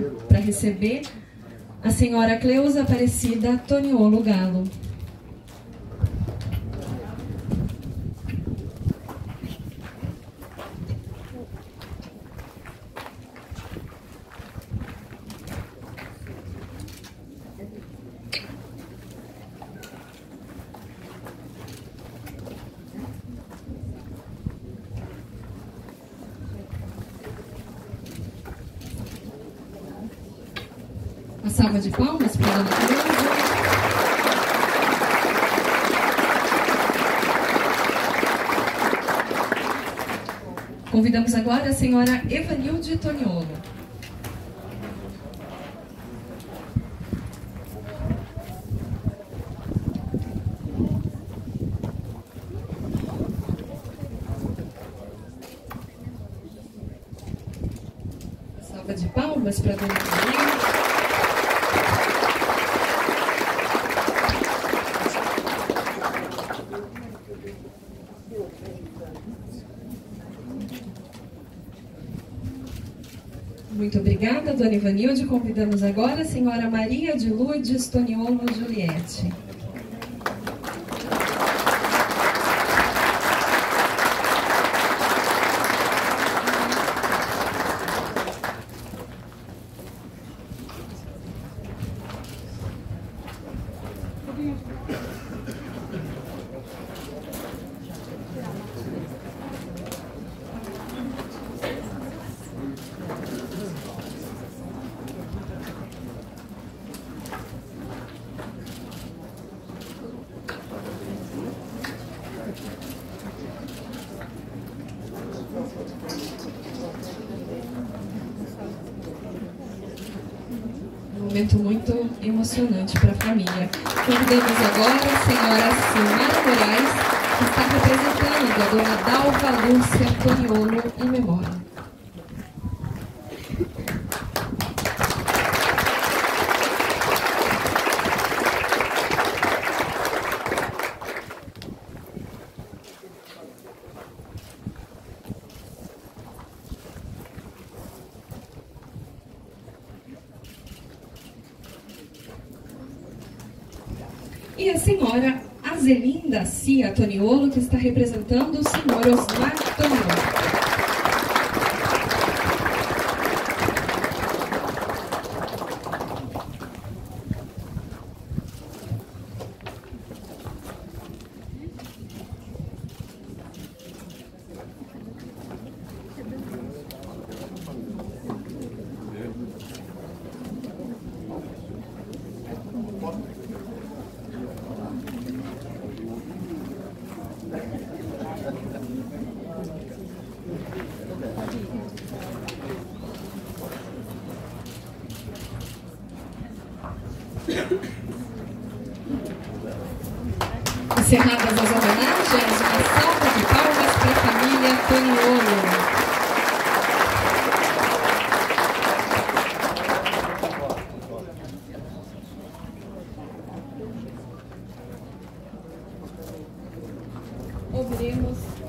para receber a senhora Cleusa Aparecida Toniolo Galo. Uma salva de palmas para a dona Cleusa. Convidamos agora a senhora Evanilde Toniolo. Salva de palmas para a dona Evanilde. Muito obrigada, dona Ivanilde. Convidamos agora a senhora Maria de Lourdes Toniolo Juliette. Um momento muito emocionante para a família. Convidamos agora a senhora Silmara Moraes, que está representando a dona Dalva Lúcia Toniolo em memória. E a senhora Azelinda Cia Toniolo, que está representando o senhor Osmar Toniolo. Encerradas as homenagens, uma salva de palmas para a família Toniolo. Ouviremos